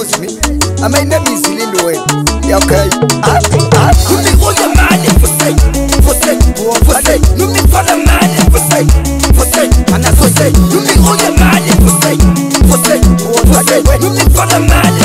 excuse me. My name is Lil Wayne. Okay. Não me olha mal, você, não me fala mal, você, não me olha mal, você, não me fala mal,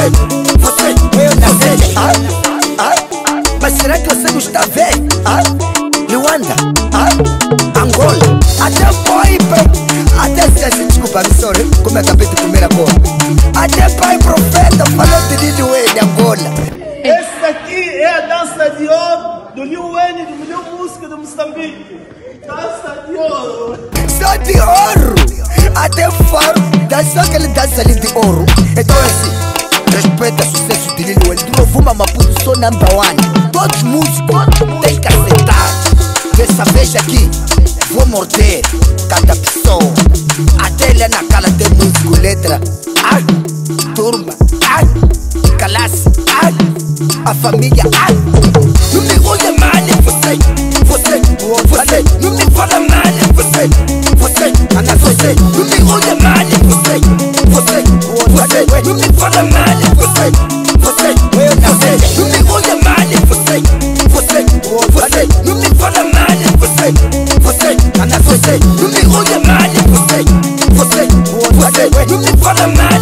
você. Mas será que você não está vendo? Luanda, Angola, até pai, até se desculpa, me sorry, como eu acabei de comer agora. Até pai profeta falou de Lil Wayne, Angola. Esse daqui é a dança de ouro do Lil Wayne, do melhor música de Moçambique. Dança de ouro. Só de ouro. Até faro, dançou aquele dança ali de ouro. Então assim, respeita o sucesso de Lil Wayne. Tu não fuma uma posição number one. Todos os músicos têm que aceitar. Dessa vez aqui, vou morder cada pessoa. Até lá na cala tem músico, letra. Turma, classe, a família. Não me olha mal, você, não me fala mal, você, não me olha mal, você, não me fala mal, você, não me olha mal, você, não me fala mal, você, não me olha mal, você, não me fala mal,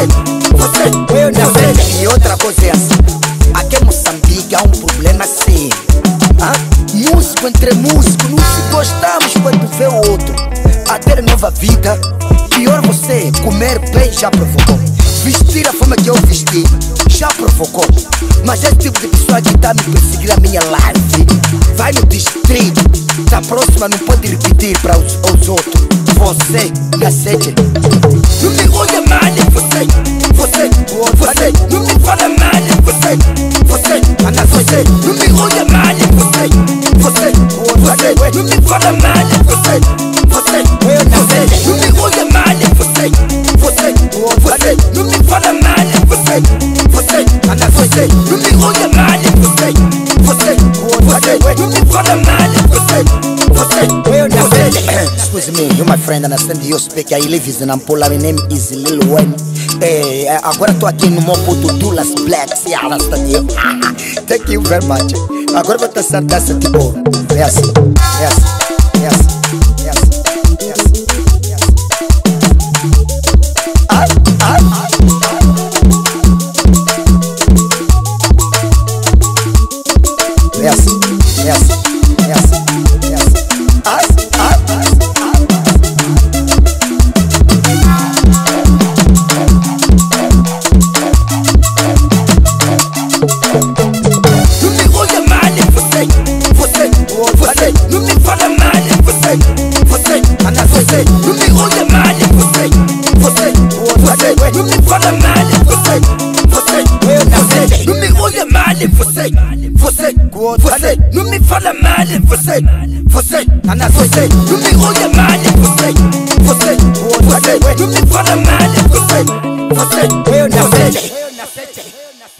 você. E outra coisa é assim, aqui em Moçambique há um problema sério. Músico entre músico, não se gostamos quando vê o outro. A ter nova vida, pior você, comer bem já provocou. Vestir a forma que eu vesti, já provocou. Mas esse tipo de pessoa que está me perseguir a minha live, vai no distrito, da próxima não pode repetir para os outros. Você, na sede, não me olha mal, você, não me fala mal, você, não me olha mal, você, não me fala mal, você, não me olha mal, você, não me fala mal, você, não me olha mal, você, não me fala mal, excuse me, you my friend, understand you speak. I live in Nampul, my name is Lil Wayne. Agora tô aqui no meu puto Dulas Black, se understand you. Thank you very much. Agora vou dançar dança de ouro. Yes, yes, yes, yes, yes, yes. Yes, yes, yes, yes. Não me olha mal, você, não me fala mal, você, não me olha mal, você, não me fala mal, você, não me olha mal, você, não me fala mal, você, não me olha mal, você, não me fala mal, você,